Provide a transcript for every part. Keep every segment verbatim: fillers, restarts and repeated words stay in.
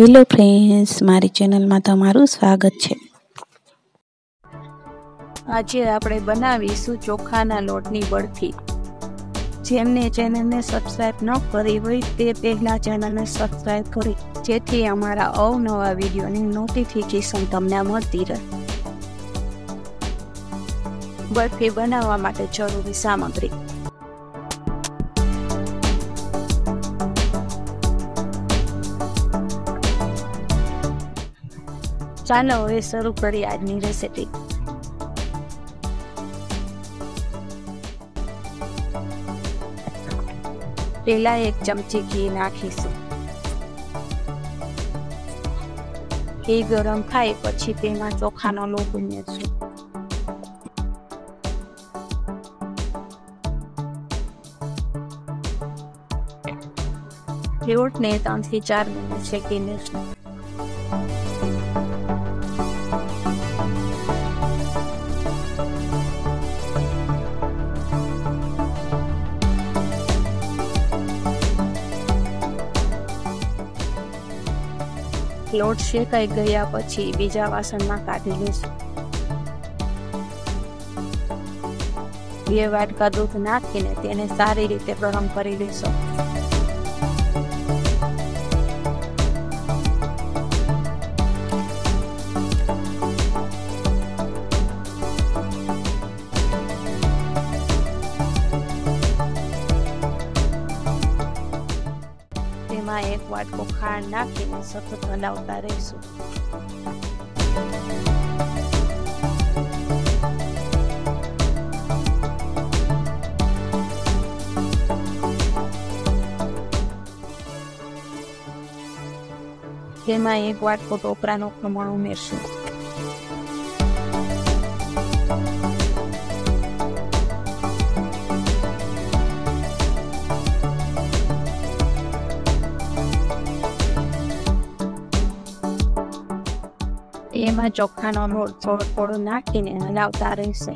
Hello friends, मारी channel में तमारू स्वागत है। आज आपणे बनावीशुं चोखाना लोटनी बर्फी। जेमने चेनल ने सब्सक्राइब न करी होय ते पहेला चेनल ने सब्सक्राइब करी जेथी अमारा अवनवा विडियोनी नोटिफिकेशन तमने मळती रहे। बर्फी बनावा माटे जरूरी सामग्री चालो हवे शुरू करी आजनी रेसिपी। पहला एक चमची घी नाखीशुं। घी गरम थाय पछी तेमां चोखानो लोट उमेरशुं। लोटने तीन થી ચાર મિનિટ શેકી લેશું। लोट शेकाई गया पछी बीजा वासण में काढी लेशुं। बे वाटका दूध नाखीने तेने सारी रीते गरम करी लेशुं। एक वाटको खांड नाखीने सतत हलावता रहीशुं। तेमां एक वाटको टोपरानो खमण उमेरशुं। एमां चोखानो लोट थोड़ो थोड़ो नाखीने हलावता रहेशे।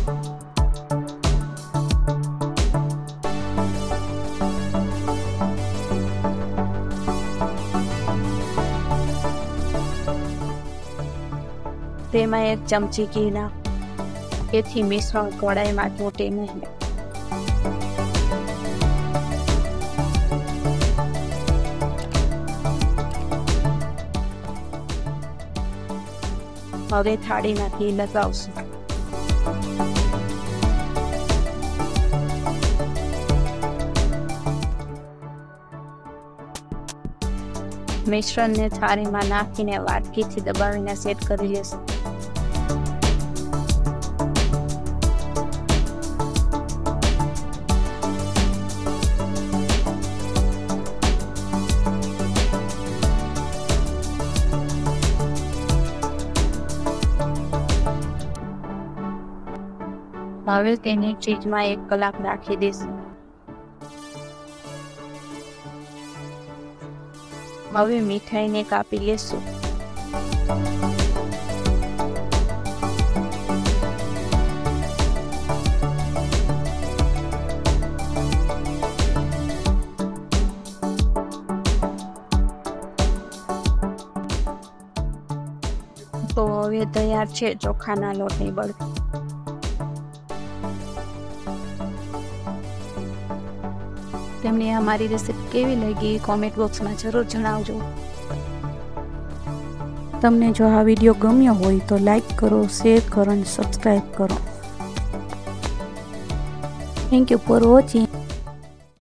तेमां एक चमची घी नाख एथी मिश्रण कढ़ाईमां तूटे नहीं। हवे थाળી में घी लगावशुं। मिश्रण ने थाળી में नाखीने वाटकी थी दबावीने सेट करी लेशुं। हवे तेने फ्रीज में एक कलाक राखी देशुं। हवे मिठाई ने कापी लेशुं। तो हवे तैयार छे चोखाना लोटनी बर्फी। तमने हमारी रेसिपी केवी लगी कॉमेंट बॉक्स में जरूर जणावजो। तमने जो आ वीडियो गम्यो होय तो लाइक करो, शेयर करो और सब्सक्राइब करो। Thank you for watching.